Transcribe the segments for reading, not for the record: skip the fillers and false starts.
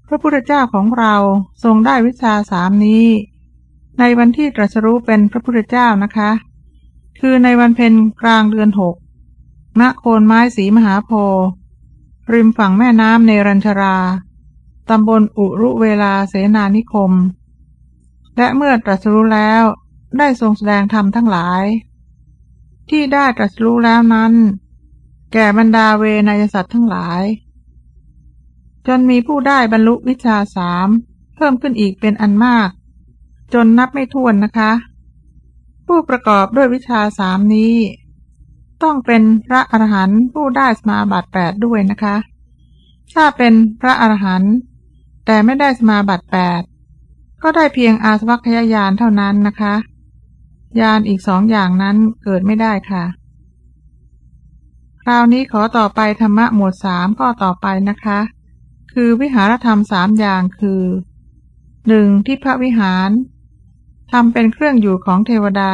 พระพุทธเจ้าของเราทรงได้วิชาสามนี้ในวันที่ตรัสรู้เป็นพระพุทธเจ้านะคะคือในวันเพ็ญกลางเดือน6ณโคนไม้สีมหาโพธิ์ริมฝั่งแม่น้ำเนรัญชราตำบลอุรุเวลาเสนานิคมและเมื่อตรัสรู้แล้วได้ทรงแสดงธรรมทั้งหลายที่ได้ตรัสรู้แล้วนั้นแก่บรรดาเวนยสัตว์ทั้งหลายจนมีผู้ได้บรรลุวิชาสามเพิ่มขึ้นอีกเป็นอันมากจนนับไม่ถ้วนนะคะผู้ประกอบด้วยวิชาสามนี้ต้องเป็นพระอรหันต์ผู้ได้สมาบัติ8ด้วยนะคะถ้าเป็นพระอรหันต์แต่ไม่ได้สมาบัติ8ก็ได้เพียงอาสวัคยญาณเท่านั้นนะคะญาณอีก2อย่างนั้นเกิดไม่ได้ค่ะคราวนี้ขอต่อไปธรรมะหมวด3ข้อต่อไปนะคะคือวิหารธรรม3อย่างคือ 1. ทิพวิหารทำเป็นเครื่องอยู่ของเทวดา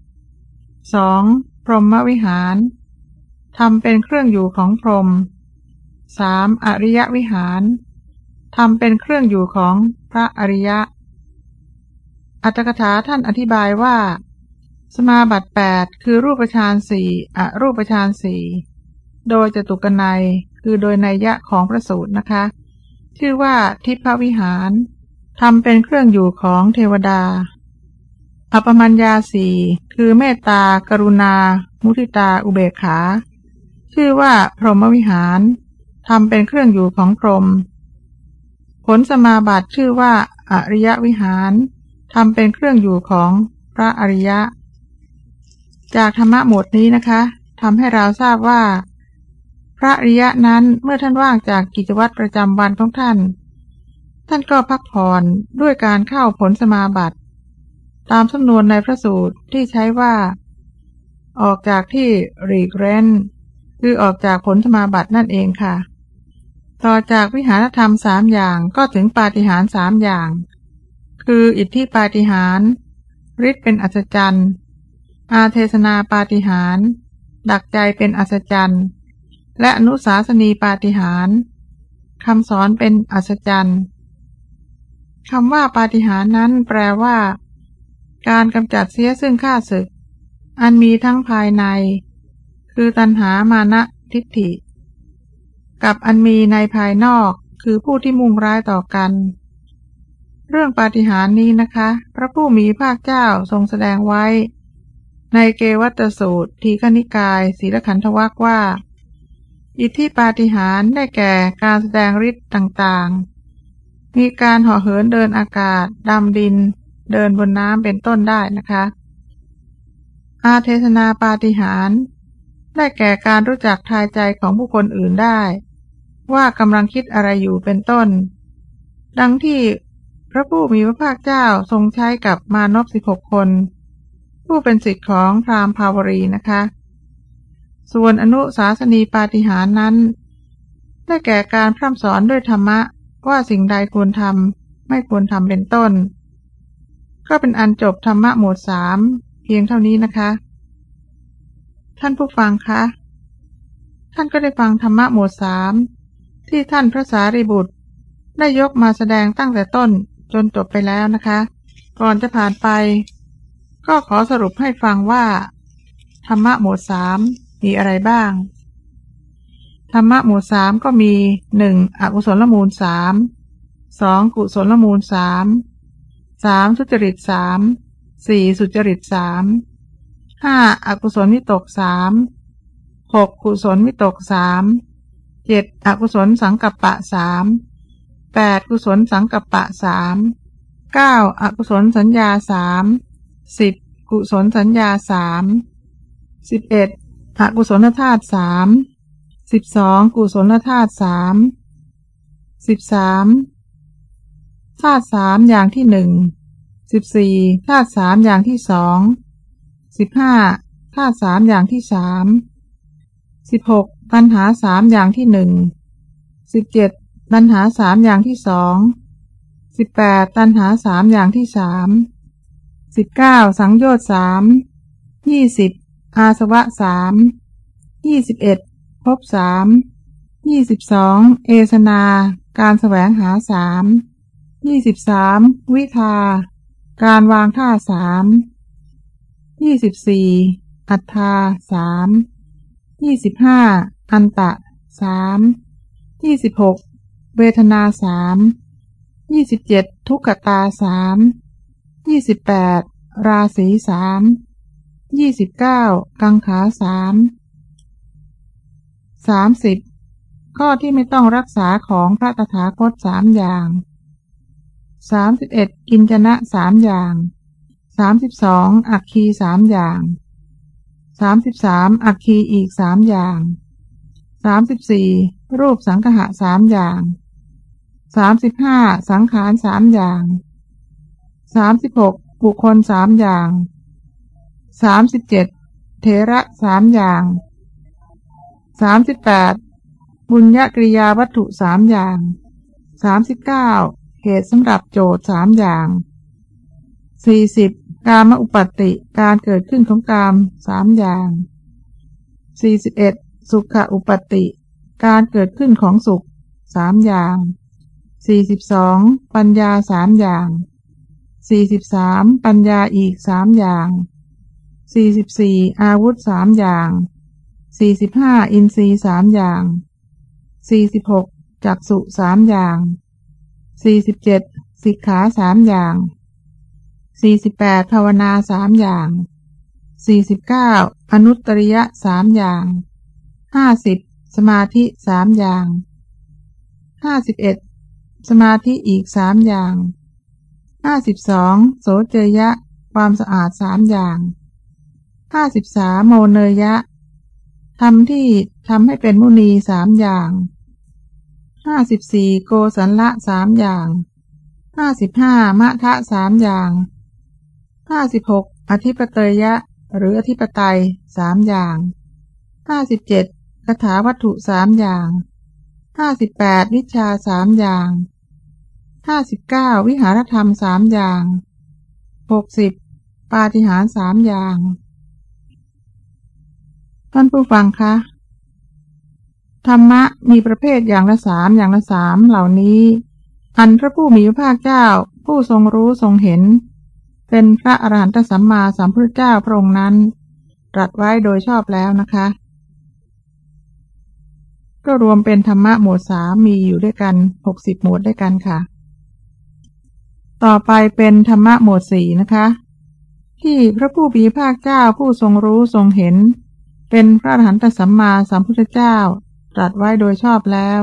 2. พรหมวิหารทำเป็นเครื่องอยู่ของพรหม 3. อริยวิหารทำเป็นเครื่องอยู่ของพระอริยะอรรถกถาท่านอธิบายว่าสมาบัติ8คือรูปฌาน4อรูปฌาน4โดยจตุกนัยคือโดยนัยยะของพระสูตรนะคะชื่อว่าทิพวิหารทำเป็นเครื่องอยู่ของเทวดาอัปปมัญญา4คือเมตตากรุณามุทิตาอุเบกขาชื่อว่าพรหมวิหารทำเป็นเครื่องอยู่ของพรหมผลสมาบัติชื่อว่าอริยวิหารทำเป็นเครื่องอยู่ของพระอริยะจากธรรมะหมวดนี้นะคะทำให้เราทราบว่าพระอริยะนั้นเมื่อท่านว่างจากกิจวัตรประจำวันของท่านก็พักผ่อนด้วยการเข้าผลสมาบัติตามสำนวนในพระสูตรที่ใช้ว่าออกจากที่หลีกเร้นคือออกจากผลสมาบัตินั่นเองค่ะต่อจากวิหารธรรม3อย่างก็ถึงปาฏิหาริย์3อย่างคืออิทธิปาฏิหาริย์ฤทธิ์เป็นอัศจรรย์อาเทศนาปาฏิหาริย์ดักใจเป็นอัศจรรย์และอนุสาสนีปาฏิหาริย์คำสอนเป็นอัศจรรย์คำว่าปาฏิหาริย์นั้นแปลว่าการกำจัดเสียซึ่งข้าศึกอันมีทั้งภายในคือตัณหามานะทิฏฐิกับอันมีในภายนอกคือผู้ที่มุ่งร้ายต่อกันเรื่องปาฏิหาริย์นี้นะคะพระผู้มีพระเจ้าทรงแสดงไว้ในเกวัตตสูตรทีฆนิกายศีลขันธวรรคว่าอิทธิปาฏิหาริย์ได้แก่การแสดงฤทธิ์ต่างๆมีการเหาะเหินเดินอากาศดำดินเดินบนน้ำเป็นต้นได้นะคะอาเทศนาปาฏิหาริย์ได้แก่การรู้จักทายใจของผู้คนอื่นได้ว่ากำลังคิดอะไรอยู่เป็นต้นดังที่พระผู้มีพระภาคเจ้าทรงใช้กับมานพ16คนผู้เป็นศิษย์ของพราหมณ์ภาวรีนะคะส่วนอนุสาสนีปาฏิหาริย์นั้นได้แก่การพร่ำสอนด้วยธรรมะว่าสิ่งใดควรทำไม่ควรทำเป็นต้นก็เป็นอันจบธรรมะหมวด3เพียงเท่านี้นะคะท่านผู้ฟังคะท่านก็ได้ฟังธรรมะหมวด3ที่ท่านพระสารีบุตรได้ยกมาแสดงตั้งแต่ต้นจนจบไปแล้วนะคะก่อนจะผ่านไปก็ขอสรุปให้ฟังว่าธรรมะหมวด3มีอะไรบ้างธรรมะหมวด3ก็มี1อกุศลมูล3 2กุศลมูล3 3ทุจริต3 4สุจริต3 5อกุศลวิตก3 6กุศลวิตก3 7อกุศลสังกัปปะ3 8กุศลสังกัปปะ3 9อกุศลสัญญา3 10กุศลสัญญา3 11อกุศลธาตุ3 12กุศลธาตุ3 13ธาตุ3อย่างที่1 14ธาตุ3อย่างที่2 15ธาตุ3อย่างที่3 16ตัณหา3อย่างที่1 17ตัณหา3อย่างที่2 18ตัณหา3อย่างที่3 19สังโยชน์3 20อาสวะ3 21ภพ3 22เอสนาการแสวงหา3 23วิทาการวางท่า3 24อัตถา3 25อันตะ3 26เวทนา3 27ทุกขตา3 28ราศี3 29กังขา30ข้อที่ไม่ต้องรักษาของพระตถาคต3อย่าง31กิญจนะ3อย่าง32อัคคี3อย่าง33อัคคีอีก3อย่าง34รูปสังคหะ3อย่าง35สังขาร3อย่าง36บุคคล3อย่าง37เถระ3อย่าง38บุญญกริยาวัตถุ3อย่าง39เหตุสำหรับโจทย์3อย่าง40กามอุปัตติการเกิดขึ้นของกาม3อย่าง41สุขอุปัตติการเกิดขึ้นของสุข3อย่าง42ปัญญา3อย่าง43ปัญญาอีก3อย่าง44อาวุธ3อย่าง45อินทรีย์3อย่าง46จักษุ3อย่าง47สิกขา3อย่าง48ภาวนา3อย่าง49อนุตตริยะ3อย่าง50สมาธิ3อย่าง51สมาธิอีก3อย่าง52โสเจยะความสะอาด3อย่าง53โมเนยะธรรมที่ทำให้เป็นมุนี3อย่าง54โกสัลละ3อย่าง55มะทะ3อย่าง56อธิปเตยะหรืออธิปไตย3อย่าง57คถาวัตถุ3อย่าง58วิชชา3อย่าง59วิหารธรรม3อย่าง60ปาฏิหาริย์3อย่างท่านผู้ฟังคะธรรมะมีประเภทอย่างละ3อย่างละ3เหล่านี้อันพระผู้มีพระภาคเจ้าผู้ทรงรู้ทรงเห็นเป็นพระอรหันตสัมมาสัมพุทธเจ้าพระองค์นั้นตรัสไว้โดยชอบแล้วนะคะก็รวมเป็นธรรมะหมวด3มีอยู่ด้วยกัน60หมวดด้วยกันค่ะต่อไปเป็นธรรมะหมวด4นะคะที่พระผู้มีพระภาคเจ้าผู้ทรงรู้ทรงเห็นเป็นพระอรหันตสัมมาสัมพุทธเจ้าตรัสไว้โดยชอบแล้ว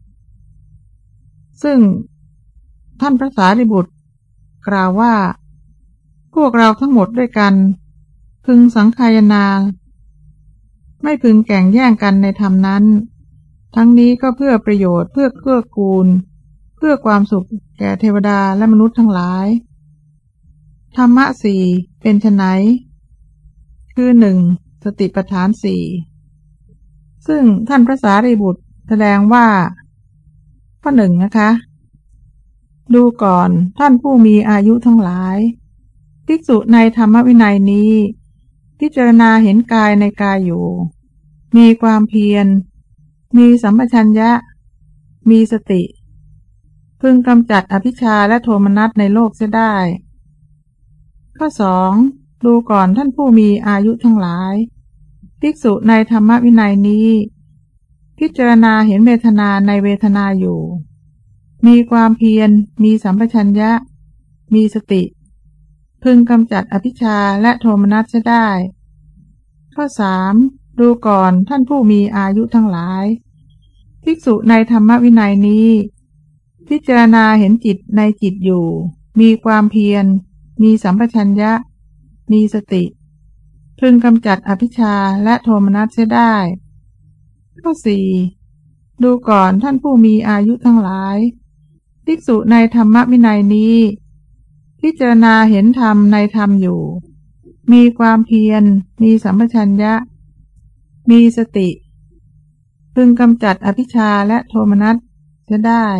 ซึ่งท่านพระสารีบุตรกล่าวว่าพวกเราทั้งหมดด้วยกันพึงสังคายนาไม่พึงแข่งแย่งกันในธรรมนั้นทั้งนี้ก็เพื่อประโยชน์เพื่อเกื้อกูลเพื่อความสุขแก่เทวดาและมนุษย์ทั้งหลายธรรมะ4เป็นไฉนคือ1สติปัฏฐาน4ซึ่งท่านพระสารีบุตรแสดงว่าข้อ1นะคะดูก่อนท่านผู้มีอายุทั้งหลายภิกษุในธรรมวินัยนี้พิจารณาเห็นกายในกายอยู่มีความเพียรมีสัมปชัญญะมีสติพึงกำจัดอภิชฌาและโทมนัสในโลกเสียได้ข้อ2ดูก่อนท่านผู้มีอายุทั้งหลายภิกษุในธรรมวินัยนี้พิจารณาเห็นเวทนาในเวทนาอยู่มีความเพียรมีสัมปชัญญะมีสติพึงกำจัดอภิชฌาและโทมนัสเสียได้ข้อ3ดูก่อนท่านผู้มีอายุทั้งหลายภิกษุในธรรมวินัยนี้พิจารณาเห็นจิตในจิตอยู่มีความเพียรมีสัมปชัญญะมีสติพึงกำจัดอภิชฌาและโทมนัสเสียได้ข้อ4ดูก่อนท่านผู้มีอายุทั้งหลายภิกษุในธรรมวินัยนี้พิจารณาเห็นธรรมในธรรมอยู่มีความเพียรมีสัมปชัญญะมีสติพึงกำจัดอภิชฌาและโทมนัสเสียได้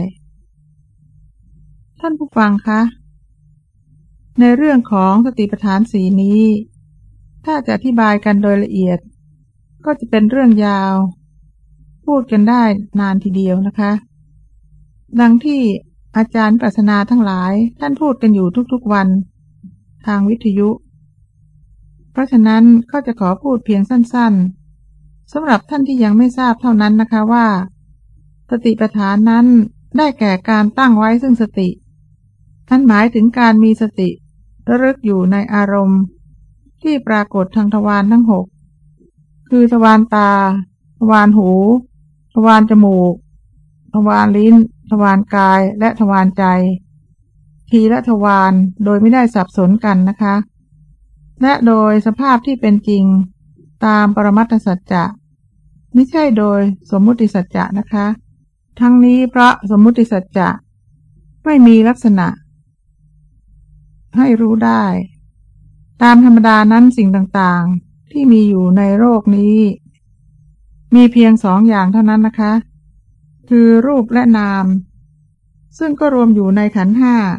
ท่านผู้ฟังคะในเรื่องของสติปัฏฐาน4นี้ถ้าจะอธิบายกันโดยละเอียดก็จะเป็นเรื่องยาวพูดกันได้นานทีเดียวนะคะดังที่อาจารย์ปรัชนาทั้งหลายท่านพูดกันอยู่ทุกๆวันทางวิทยุเพราะฉะนั้นก็จะขอพูดเพียงสั้นๆสำหรับท่านที่ยังไม่ทราบเท่านั้นนะคะว่าสติปัฏฐานนั้นได้แก่การตั้งไว้ซึ่งสตินั่นหมายถึงการมีสติระลึกอยู่ในอารมณ์ที่ปรากฏทางทวารทั้ง6คือทวารตาทวารหูทวารจมูกทวารลิ้นทวารกายและทวารใจทีละทวารโดยไม่ได้สับสนกันนะคะและโดยสภาพที่เป็นจริงตามปรมัตถสัจจะไม่ใช่โดยสมมุติสัจจะนะคะทั้งนี้เพราะสมมุติสัจจะไม่มีลักษณะให้รู้ได้ตามธรรมดานั้นสิ่งต่างๆที่มีอยู่ในโลกนี้มีเพียง2 อย่างเท่านั้นนะคะคือรูปและนามซึ่งก็รวมอยู่ในขันธ์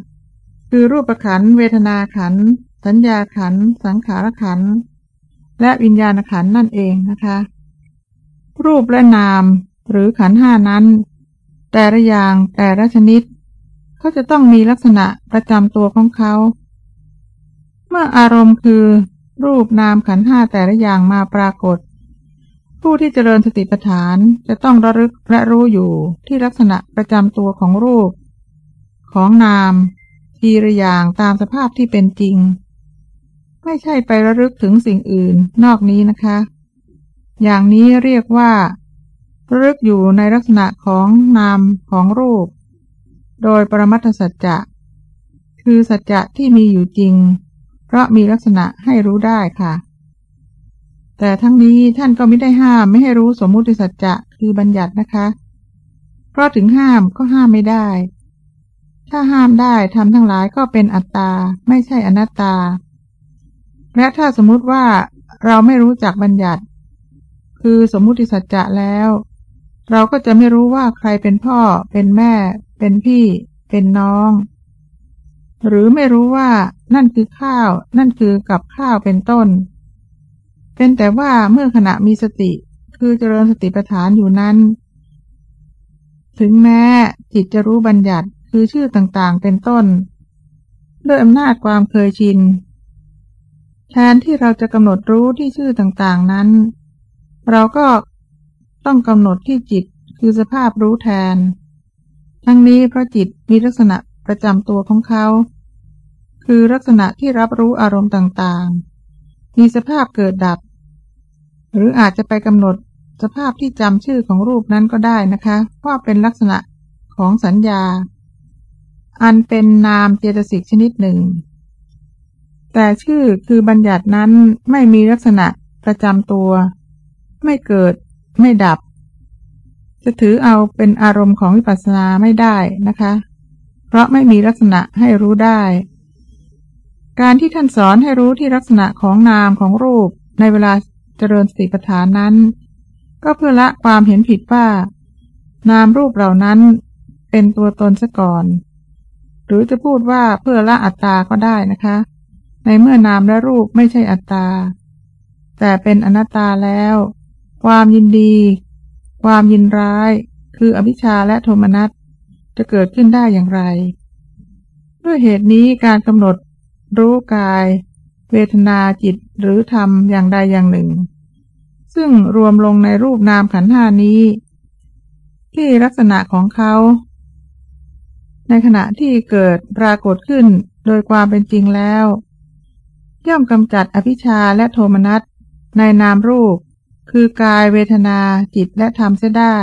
5คือรูปขันธ์เวทนาขันธ์สัญญาขันธ์สังขารขันธ์และวิญญาณขันธ์นั่นเองนะคะรูปและนามหรือขันธ์5นั้นแต่ละอย่างแต่ละชนิดเขาจะต้องมีลักษณะประจำตัวของเขาเมื่ออารมณ์คือรูปนามขันธ์5แต่ละอย่างมาปรากฏผู้ที่เจริญสติปัฏฐานจะต้องระลึกและรู้อยู่ที่ลักษณะประจำตัวของรูปของนามทีละอย่างตามสภาพที่เป็นจริงไม่ใช่ไประลึกถึงสิ่งอื่นนอกนี้นะคะอย่างนี้เรียกว่าระลึกอยู่ในลักษณะของนามของรูปโดยปรมัตถสัจจะคือสัจจะที่มีอยู่จริงเพราะมีลักษณะให้รู้ได้ค่ะแต่ทั้งนี้ท่านก็ไม่ได้ห้ามไม่ให้รู้สมมุติสัจจะคือบัญญัตินะคะเพราะถึงห้ามก็ห้ามไม่ได้ถ้าห้ามได้ทำทั้งหลายก็เป็นอัตตาไม่ใช่อนัตตาและถ้าสมมุติว่าเราไม่รู้จักบัญญัติคือสมมุติสัจจะแล้วเราก็จะไม่รู้ว่าใครเป็นพ่อเป็นแม่เป็นพี่เป็นน้องหรือไม่รู้ว่านั่นคือข้าวนั่นคือกับข้าวเป็นต้นเป็นแต่ว่าเมื่อขณะมีสติคือเจริญสติปัฏฐานอยู่นั้นถึงแม้จิตจะรู้บัญญัติคือชื่อต่างๆเป็นต้นด้วยอำนาจความเคยชินแทนที่เราจะกำหนดรู้ที่ชื่อต่างๆนั้นเราก็ต้องกำหนดที่จิตคือสภาพรู้แทนทั้งนี้เพราะจิตมีลักษณะประจำตัวของเขาคือลักษณะที่รับรู้อารมณ์ต่างๆมีสภาพเกิดดับหรืออาจจะไปกำหนดสภาพที่จำชื่อของรูปนั้นก็ได้นะคะว่าเป็นลักษณะของสัญญาอันเป็นนามเจตสิกชนิดหนึ่งแต่ชื่อคือบัญญัตินั้นไม่มีลักษณะประจำตัวไม่เกิดไม่ดับจะถือเอาเป็นอารมณ์ของวิปัสสนาไม่ได้นะคะเพราะไม่มีลักษณะให้รู้ได้การที่ท่านสอนให้รู้ที่ลักษณะของนามของรูปในเวลาเจริญสติปัฏฐานนั้นก็เพื่อละความเห็นผิดว่านามรูปเหล่านั้นเป็นตัวตนซะก่อนหรือจะพูดว่าเพื่อละอัตตาก็ได้นะคะในเมื่อนามและรูปไม่ใช่อัตตาแต่เป็นอนัตตาแล้วความยินดีความยินร้ายคืออวิชชาและโทมนัสจะเกิดขึ้นได้อย่างไรด้วยเหตุนี้การกำหนดรู้กายเวทนาจิตหรือธรรมอย่างใดอย่างหนึ่งซึ่งรวมลงในรูปนามขันธ์5นี้ที่ลักษณะของเขาในขณะที่เกิดปรากฏขึ้นโดยความเป็นจริงแล้วย่อมกำจัดอวิชชาและโทมนัสในนามรูปคือกายเวทนาจิตและธรรมเสียได้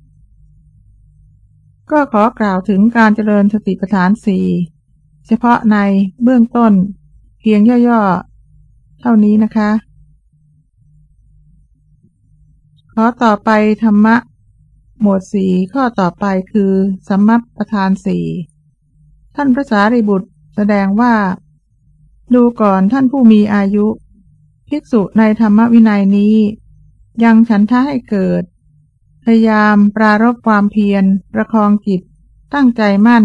ก็ขอกล่าวถึงการเจริญสติปัฏฐาน4เฉพาะในเบื้องต้นเพียงย่อๆเท่านี้นะคะขอต่อไปธรรมะหมวด4ข้อต่อไปคือสัมมัปปทาน4ท่านพระสารีบุตรแสดงว่าดูก่อนท่านผู้มีอายุภิกษุในธรรมวินัยนี้ยังฉันทะให้เกิดพยายามปรารภความเพียรประคองจิตตั้งใจมั่น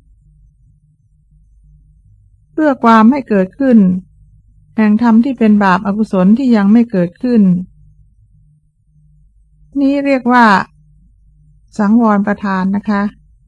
เพื่อความให้เกิดขึ้นแห่งธรรมที่เป็นบาปอกุศลที่ยังไม่เกิดขึ้นนี้เรียกว่าสังวรประทานนะคะ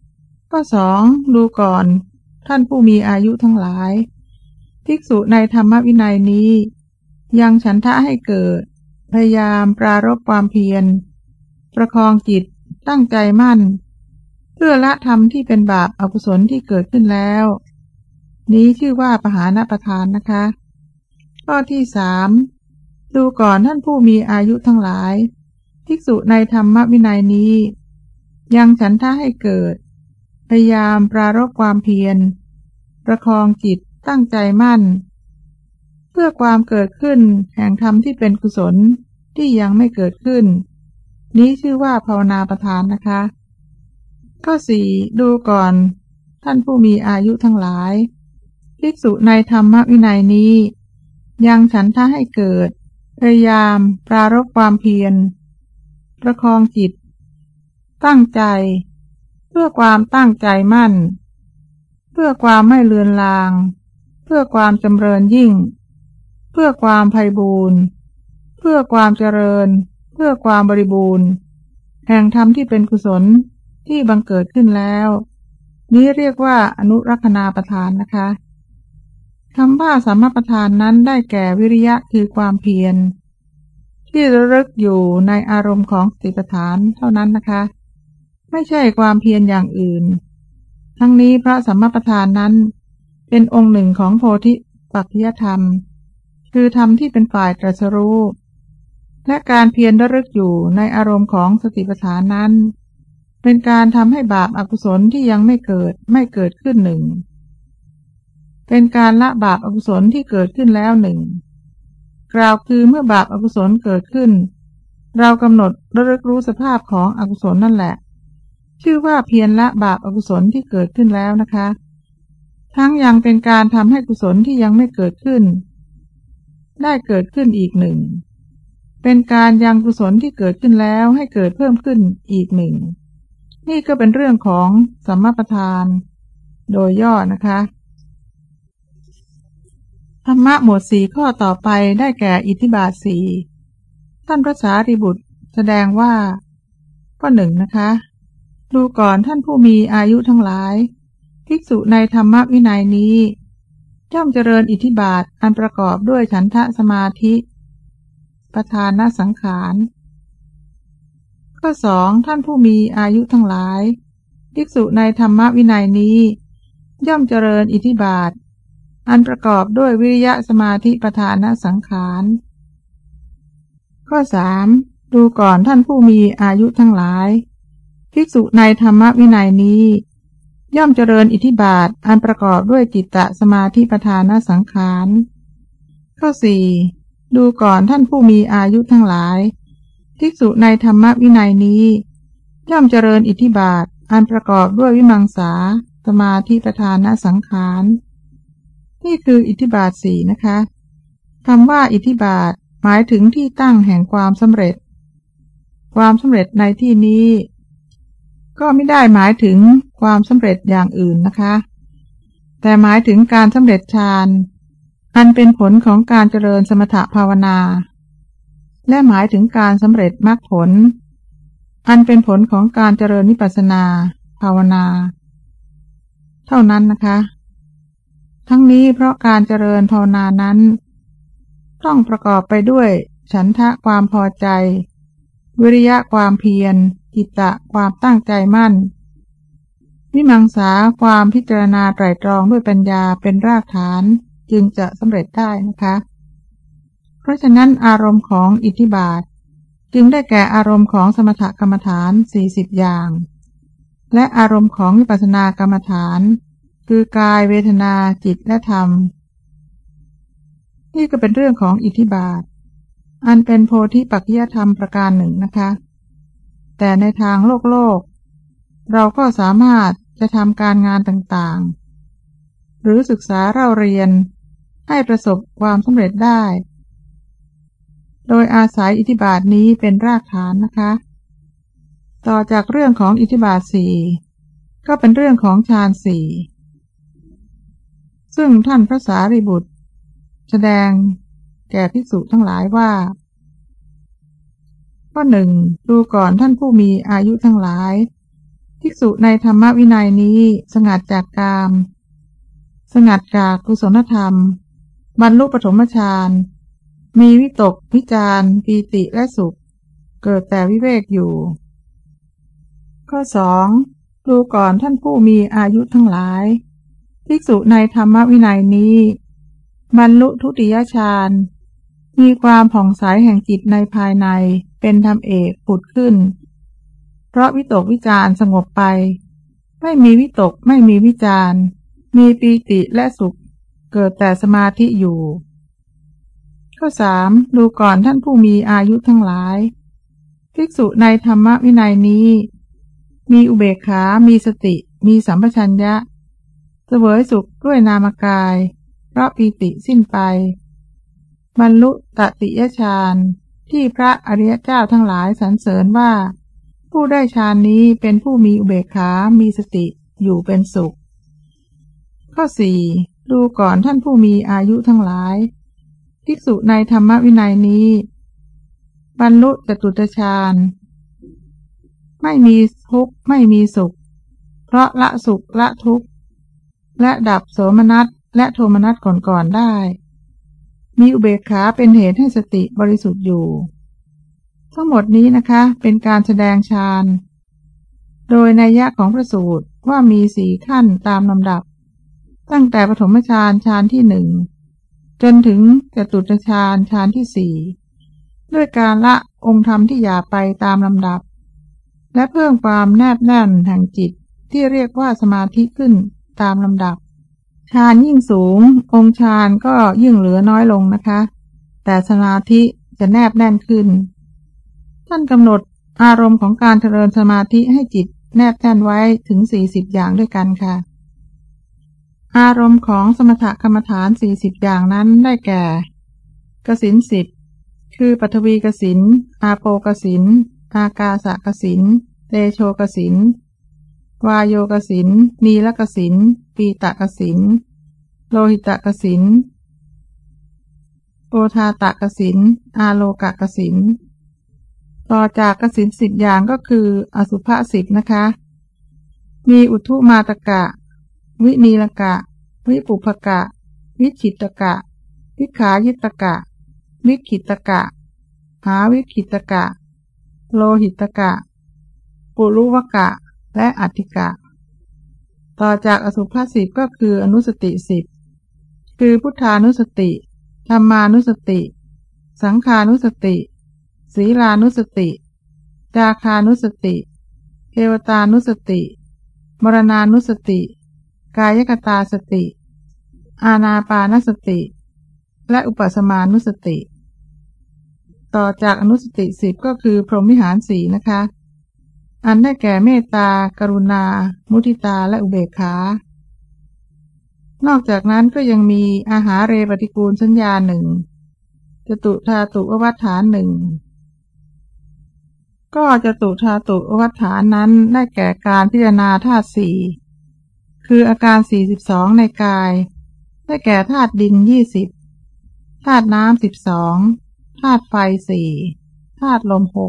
ข้อสองดูก่อนท่านผู้มีอายุทั้งหลายภิกษุในธรรมวินัยนี้ยังฉันทะให้เกิดพยายามปรารภความเพียรประคองจิตตั้งใจมั่นเพื่อละธรรมที่เป็นบาปอกุศลที่เกิดขึ้นแล้วนี้ชื่อว่าปหานประทานนะคะข้อที่สามดูก่อนท่านผู้มีอายุทั้งหลายภิกษุในธรรมวินัยนี้ยังฉันทะให้เกิดพยายามปรารภความเพียรประคองจิตตั้งใจมั่นเพื่อความเกิดขึ้นแห่งธรรมที่เป็นกุศลที่ยังไม่เกิดขึ้นนี้ชื่อว่าภาวนาประทานนะคะข้อสี่ดูก่อนท่านผู้มีอายุทั้งหลายภิกษุในธรรมวินัยนี้ยังฉันทะให้เกิดพยายามปรารภความเพียรประคองจิตตั้งใจเพื่อความตั้งใจมั่นเพื่อความไม่เลือนลางเพื่อความจำเริญยิ่งเพื่อความไพบูรณ์เพื่อความเจริญเพื่อความบริบูรณ์แห่งธรรมที่เป็นกุศลที่บังเกิดขึ้นแล้วนี้เรียกว่าอนุรักษณาประทานนะคะคำว่าสัมมาประธานนั้นได้แก่วิริยะคือความเพียรที่ระลึกอยู่ในอารมณ์ของสติปัฏฐานเท่านั้นนะคะไม่ใช่ความเพียรอย่างอื่นทั้งนี้พระสัมมาประธานนั้นเป็นองค์หนึ่งของโพธิปัจจยธรรมคือธรรมที่เป็นฝ่ายตรัสรู้และการเพียรระลึกอยู่ในอารมณ์ของสติปัฏฐานนั้นเป็นการทำให้บาปอกุศลที่ยังไม่เกิดขึ้นหนึ่งเป็นการละบาปอกุศลที่เกิดขึ้นแล้วหนึ่งกล่าวคือเมื่อบาปอกุศลเกิดขึ้นเรากำหนดระลึกรู้สภาพของอกุศลนั่นแหละชื่อว่าเพียรละบาปอกุศลที่เกิดขึ้นแล้วนะคะทั้งยังเป็นการทำให้กุศลที่ยังไม่เกิดขึ้นได้เกิดขึ้นอีกหนึ่งเป็นการยังกุศลที่เกิดขึ้นแล้วให้เกิดเพิ่มขึ้นอีกหนึ่งนี่ก็เป็นเรื่องของสัมมาประธานโดยย่อนะคะธรรมะหมวดสี่ข้อต่อไปได้แก่อิทธิบาทสี่ท่านพระสารีบุตรแสดงว่าข้อหนึ่งนะคะดูก่อนท่านผู้มีอายุทั้งหลายภิกษุในธรรมวินัยนี้ย่อมเจริญอิทธิบาทอันประกอบด้วยฉันทะสมาธิประธานสังขารข้อสองท่านผู้มีอายุทั้งหลายภิกษุในธรรมวินัยนี้ย่อมเจริญอิทธิบาทอันประกอบด้วยวิริยะสมาธิประธานสังขารข้อสามดูก่อนท่านผู้มีอายุทั้งหลายภิกษุในธรรมวินัยนี้ย่อมเจริญอิทธิบาทอันประกอบด้วยจิตตสมาธิประธานสังขารข้อสี่ดูก่อนท่านผู้มีอายุทั้งหลายภิกษุในธรรมวินัยนี้ย่อมเจริญอิทธิบาทอันประกอบด้วยวิมังสาสมาธิประธานสังขารนี่คืออิทธิบาทสี่นะคะคำว่าอิทธิบาทหมายถึงที่ตั้งแห่งความสำเร็จความสำเร็จในที่นี้ก็ไม่ได้หมายถึงความสำเร็จอย่างอื่นนะคะแต่หมายถึงการสำเร็จฌานอันเป็นผลของการเจริญสมถภาวนาและหมายถึงการสำเร็จมรรคผลอันเป็นผลของการเจริญวิปัสสนาภาวนาเท่านั้นนะคะทั้งนี้เพราะการเจริญภาวนานั้นต้องประกอบไปด้วยฉันทะความพอใจวิริยะความเพียรจิตตะความตั้งใจมั่นวิมังสาความพิจารณาไตร่ตรองด้วยปัญญาเป็นรากฐานจึงจะสำเร็จได้นะคะเพราะฉะนั้นอารมณ์ของอิทธิบาทจึงได้แก่อารมณ์ของสมถกรรมฐาน40อย่างและอารมณ์ของวิปัสสนากรรมฐานคือกายเวทนาจิตและธรรมนี่ก็เป็นเรื่องของอิทธิบาทอันเป็นโพธิปัจจยธรรมประการหนึ่งนะคะแต่ในทางโลกเราก็สามารถจะทำการงานต่างๆหรือศึกษาเล่าเรียนให้ประสบความสำเร็จได้โดยอาศัยอิทธิบาทนี้เป็นรากฐานนะคะต่อจากเรื่องของอิทธิบาทสี่ก็เป็นเรื่องของฌานสี่ซึ่งท่านพระสารีบุตรแสดงแก่ภิกษุทั้งหลายว่าข้อหนึ่งดูก่อนท่านผู้มีอายุทั้งหลายภิกษุในธรรมวินัยนี้สงัดจากกามสงัดจากกุศลธรรมบรรลุปฐมฌานมีวิตกวิจารปีติและสุขเกิดแต่วิเวกอยู่ข้อ 2. ดูก่อนท่านผู้มีอายุทั้งหลายภิกษุในธรรมวินัยนี้บรรลุทุติยฌานมีความผ่องใสแห่งจิตในภายในเป็นธรรมเอกผุดขึ้นเพราะวิตกวิจารสงบไปไม่มีวิตกไม่มีวิจารมีปีติและสุขเกิดแต่สมาธิอยู่ข้อ 3. ดูก่อนท่านผู้มีอายุทั้งหลายภิกษุในธรรมวินัยนี้มีอุเบกขามีสติมีสัมปชัญญะเสวยสุขด้วยนามกายเพราะปีติสิ้นไปบรรลุตติยฌานที่พระอริยเจ้าทั้งหลายสรรเสริญว่าผู้ได้ฌานนี้เป็นผู้มีอุเบกขามีสติอยู่เป็นสุขข้อ 4. ดูก่อนท่านผู้มีอายุทั้งหลายภิกษุในธรรมวินัยนี้บรรลุจตุตฌานไม่มีทุกข์ไม่มีสุขเพราะละสุขละทุกข์และดับโสมนัสและโทมนัสก่อนได้มีอุเบกขาเป็นเหตุให้สติบริสุทธิ์อยู่ทั้งหมดนี้นะคะเป็นการแสดงฌานโดยนัยยะของพระสูตรว่ามี4ขั้นตามลำดับตั้งแต่ปฐมฌานฌานที่1จนถึงจตุตฌานฌานที่4ด้วยการละองค์ธรรมที่หยาบไปตามลำดับและเพิ่มความแนบแน่นแห่งจิตที่เรียกว่าสมาธิขึ้นตามลำดับฌานยิ่งสูงองค์ฌานก็ยิ่งเหลือน้อยลงนะคะแต่สมาธิจะแนบแน่นขึ้นท่านกำหนดอารมณ์ของการเจริญสมาธิให้จิตแนบแน่นไว้ถึง40อย่างด้วยกันค่ะอารมณ์ของสมถกรรมฐาน40อย่างนั้นได้แก่กสิณ10คือปฐวีกสิณอาโปกสิณอากาสกสิณเตโชกสิณวายโยกสิณนีลกสิณปีตกสิณโลหิตกสิณโอทาตกสิณอาโลกกสิณต่อจากกสิณ10อย่างก็คืออสุภะ10นะคะมีอุทุมาตกะวินีลกะวิปุพกะวิฉิตกะวิขายิตกะวิขิตกะหาวิขิตกะโลหิตกะปุรุวกะและอัตถิกะต่อจากอสุภะ10ก็คืออนุสติ10คือพุทธานุสติธัมมานุสติสังฆานุสติศีลานุสติจาคานุสติเทวตานุสติมรณานุสติกายคตาสติอานาปานสติและอุปสมานุสติต่อจากอนุสติ10ก็คือพรหมวิหาร4นะคะอันได้แก่เมตตากรุณามุทิตาและอุเบกขานอกจากนั้นก็ยังมีอาหาเรปฏิกูลสัญญา1จตุธาตุวัฏฐาน1ก็จตุธาตุวัฏฐานนั้นได้แก่การพิจารณาธาตุ4คืออาการ42ในกายได้แก่ธาตุดิน20ธาตุน้ำ12ธาตุไฟ4ธาตุลม6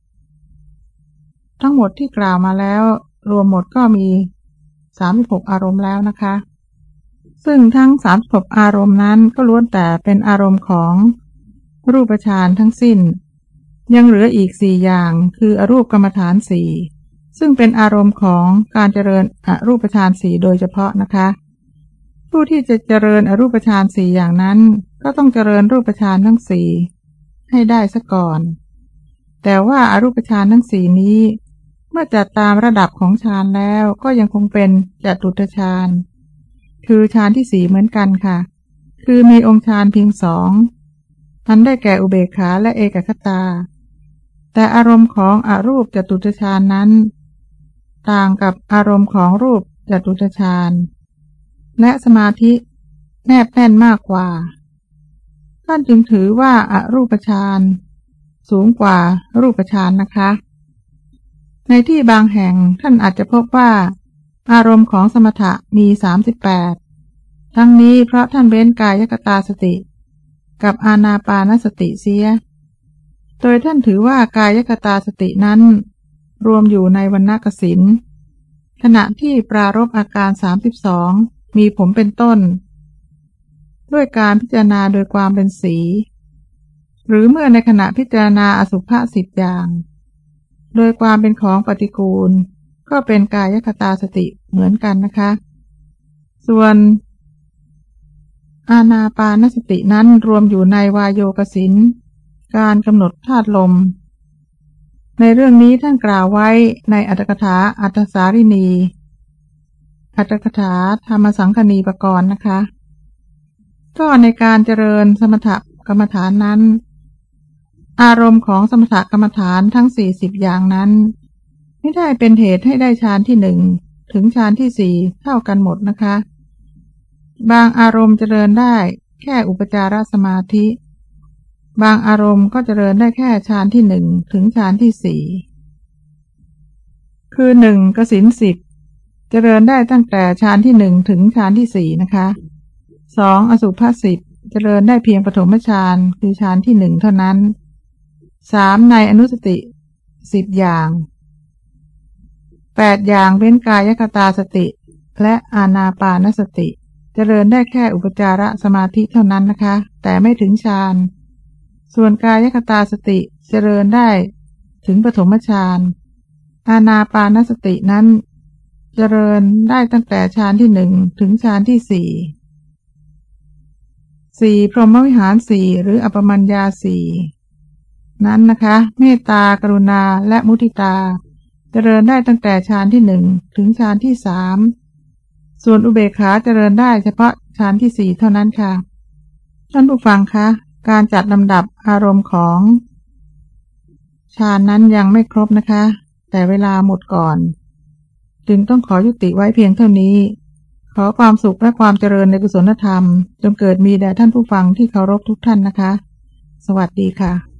ทั้งหมดที่กล่าวมาแล้วรวมหมดก็มี36อารมณ์แล้วนะคะซึ่งทั้ง36อารมณ์นั้นก็ล้วนแต่เป็นอารมณ์ของรูปฌานทั้งสิ้นยังเหลืออีก4อย่างคืออรูปกรรมฐาน4ซึ่งเป็นอารมณ์ของการเจริญอรูปฌาน4โดยเฉพาะนะคะผู้ที่จะเจริญอรูปฌาน4อย่างนั้นก็ต้องเจริญรูปฌานทั้ง4ให้ได้ซะก่อนแต่ว่าอรูปฌานทั้ง4นี้เมื่อจัดตามระดับของฌานแล้วก็ยังคงเป็นจตุตฌานคือฌานที่4เหมือนกันค่ะคือมีองค์ฌานเพียง2อันได้แก่อุเบกขาและเอกคตาแต่อารมณ์ของอรูปจตุตฌานนั้นต่างกับอารมณ์ของรูปจตุตฌานและสมาธิแนบแน่นมากกว่าท่านจึงถือว่าอรูปฌานสูงกว่ารูปฌานนะคะในที่บางแห่งท่านอาจจะพบว่าอารมณ์ของสมถะมี38ทั้งนี้เพราะท่านเว้นกายคตาสติกับอานาปานสติเสียโดยท่านถือว่ากายคตาสตินั้นรวมอยู่ในวรรณกสิณขณะที่ปรารภอาการ32มีผมเป็นต้นด้วยการพิจารณาโดยความเป็นสีหรือเมื่อในขณะพิจารณาอสุภะ10อย่างโดยความเป็นของปฏิกูลก็เป็นกายคตาสติเหมือนกันนะคะส่วนอานาปานสตินั้นรวมอยู่ในวายโยกสินการกำหนดธาตุลมในเรื่องนี้ท่านกล่าวไว้ในอัตถกถาอัตถสาริณีอัตถกถาธรรมสังคณีปกรณ์นะคะก็ในการเจริญสมถกรรมฐานนั้นอารมณ์ของสมถกรรมฐานทั้ง40อย่างนั้นไม่ได้เป็นเหตุให้ได้ฌานที่1ถึงฌานที่4เท่ากันหมดนะคะบางอารมณ์เจริญได้แค่อุปจารสมาธิบางอารมณ์ก็เจริญได้แค่ฌานที่1ถึงฌานที่4คือ1กสิณ10เจริญได้ตั้งแต่ฌานที่1ถึงฌานที่4นะคะ2อสุภ10เจริญได้เพียงปฐมฌานคือฌานที่1เท่านั้น3ในอนุสติ10อย่าง8อย่างเว้นกายคตาสติและอานาปานสติเจริญได้แค่อุปจารสมาธิเท่านั้นนะคะแต่ไม่ถึงฌานส่วนกายคตาสติเจริญได้ถึงปฐมฌานอานาปานสตินั้นเจริญได้ตั้งแต่ฌานที่1ถึงฌานที่4พรหมวิหาร4หรืออัปปมัญญา4นั้นนะคะเมตตากรุณาและมุทิตาเจริญได้ตั้งแต่ฌานที่1ถึงฌานที่3ส่วนอุเบกขาเจริญได้เฉพาะฌานที่4เท่านั้นค่ะท่านผู้ฟังคะการจัดลำดับอารมณ์ของฌานนั้นยังไม่ครบนะคะแต่เวลาหมดก่อนจึงต้องขอยุติไว้เพียงเท่านี้ขอความสุขและความเจริญในกุศลธรรมจงเกิดมีแด่ท่านผู้ฟังที่เคารพทุกท่านนะคะสวัสดีค่ะ